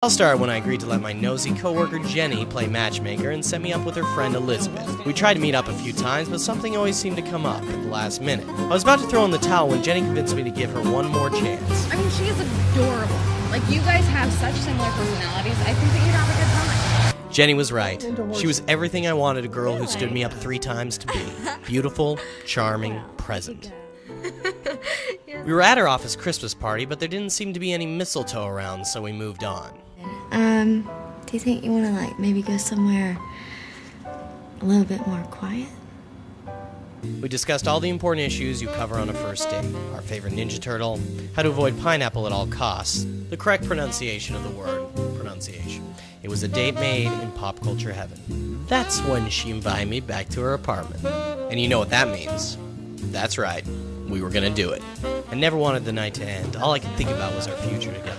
All started when I agreed to let my nosy coworker Jenny play matchmaker and set me up with her friend Elizabeth. We tried to meet up a few times, but something always seemed to come up at the last minute. I was about to throw in the towel when Jenny convinced me to give her one more chance. I mean, she is adorable. Like, you guys have such similar personalities. I think that you'd have a good time. Jenny was right. She was everything I wanted a girl who stood me up 3 times to be. Beautiful, charming, present. We were at her office Christmas party, but there didn't seem to be any mistletoe around, so we moved on. Do you think you want to, like, maybe go somewhere a little bit more quiet? We discussed all the important issues you cover on a first date. Our favorite Ninja Turtle, how to avoid pineapple at all costs, the correct pronunciation of the word, pronunciation. It was a date made in pop culture heaven. That's when she invited me back to her apartment. And you know what that means. That's right, we were gonna do it. I never wanted the night to end. All I could think about was our future together.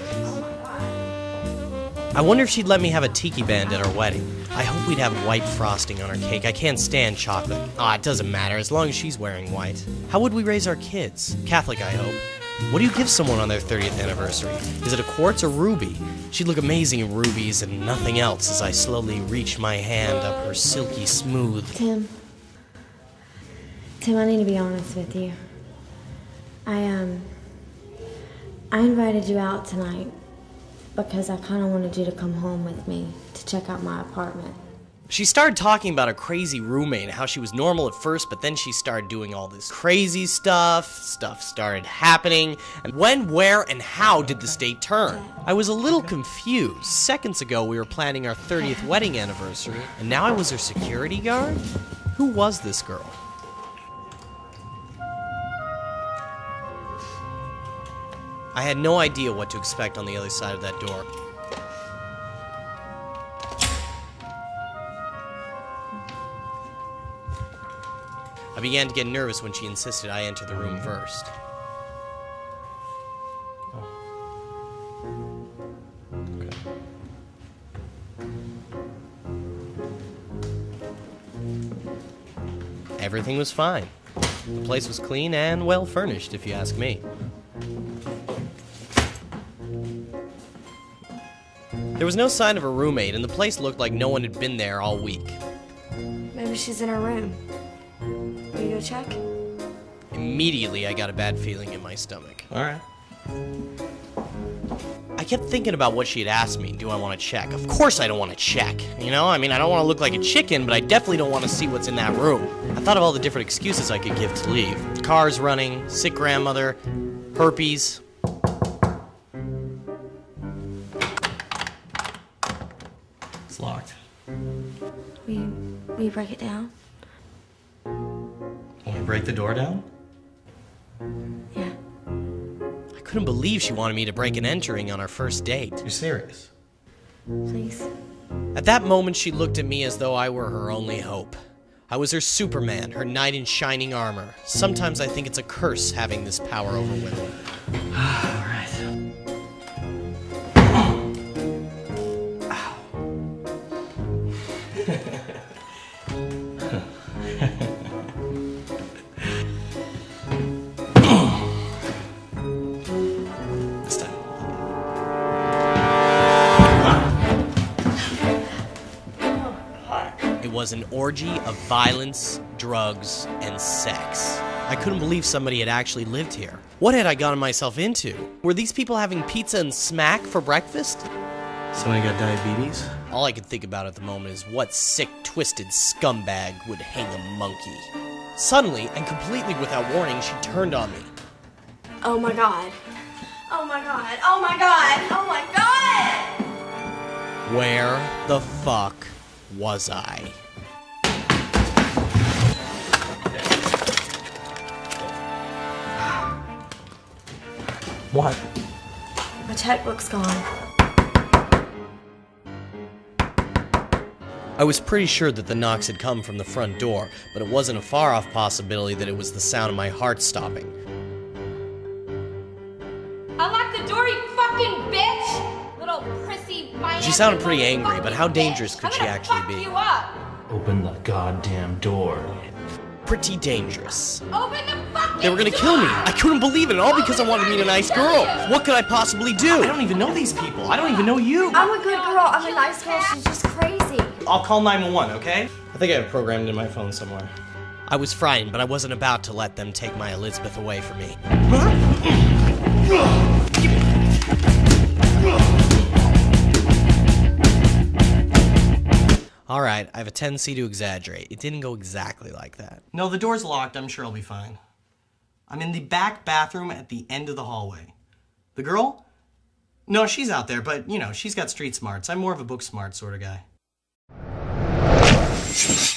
I wonder if she'd let me have a tiki band at our wedding. I hope we'd have white frosting on our cake. I can't stand chocolate. It doesn't matter, as long as she's wearing white. How would we raise our kids? Catholic, I hope. What do you give someone on their 30th anniversary? Is it a quartz or ruby? She'd look amazing in rubies and nothing else as I slowly reached my hand up her silky smooth. Tim, I need to be honest with you. I invited you out tonight because I kind of wanted you to come home with me to check out my apartment. She started talking about her crazy roommate, how she was normal at first, but then she started doing all this crazy stuff. Stuff started happening. And when, where, and how did this date turn? I was a little confused. Seconds ago, we were planning our 30th wedding anniversary, and now I was her security guard? Who was this girl? I had no idea what to expect on the other side of that door. I began to get nervous when she insisted I enter the room first. Okay. Everything was fine. The place was clean and well furnished, if you ask me. There was no sign of a roommate, and the place looked like no one had been there all week. Maybe she's in her room. Will you go check? Immediately, I got a bad feeling in my stomach. All right. I kept thinking about what she had asked me. Do I want to check? Of course I don't want to check. You know, I mean, I don't want to look like a chicken, but I definitely don't want to see what's in that room. I thought of all the different excuses I could give to leave. Cars running, sick grandmother, herpes. It's locked. Will you break it down? Want to break the door down? Yeah. I couldn't believe she wanted me to break and entering on our first date. You're serious? Please. At that moment, she looked at me as though I were her only hope. I was her Superman, her knight in shining armor. Sometimes I think it's a curse having this power over women. All right. This time. It was an orgy of violence, drugs, and sex. I couldn't believe somebody had actually lived here. What had I gotten myself into? Were these people having pizza and smack for breakfast? Somebody got diabetes? All I could think about at the moment is what sick, twisted scumbag would hang a monkey. Suddenly, and completely without warning, she turned on me. Oh my god. Oh my god. Oh my god. Oh my god! Where the fuck was I? What? My checkbook's gone. I was pretty sure that the knocks had come from the front door, but it wasn't a far-off possibility that it was the sound of my heart stopping. Unlock the door, you fucking bitch! Little prissy Miami. She sounded pretty angry, but how dangerous could she actually be? You up. Open the goddamn door. pretty dangerous. Open the fucking They were gonna kill me. I couldn't believe it, all because I wanted to meet a nice girl. What could I possibly do? I don't even know these people. I don't even know you. I'm a good girl. I'm a nice girl. She's just crazy. I'll call 911, okay? I think I have it programmed in my phone somewhere. I was frightened, but I wasn't about to let them take my Elizabeth away from me. Alright, I have a tendency to exaggerate. It didn't go exactly like that. No, the door's locked. I'm sure I'll be fine. I'm in the back bathroom at the end of the hallway. The girl? No, she's out there, but, you know, she's got street smarts. I'm more of a book smart sort of guy.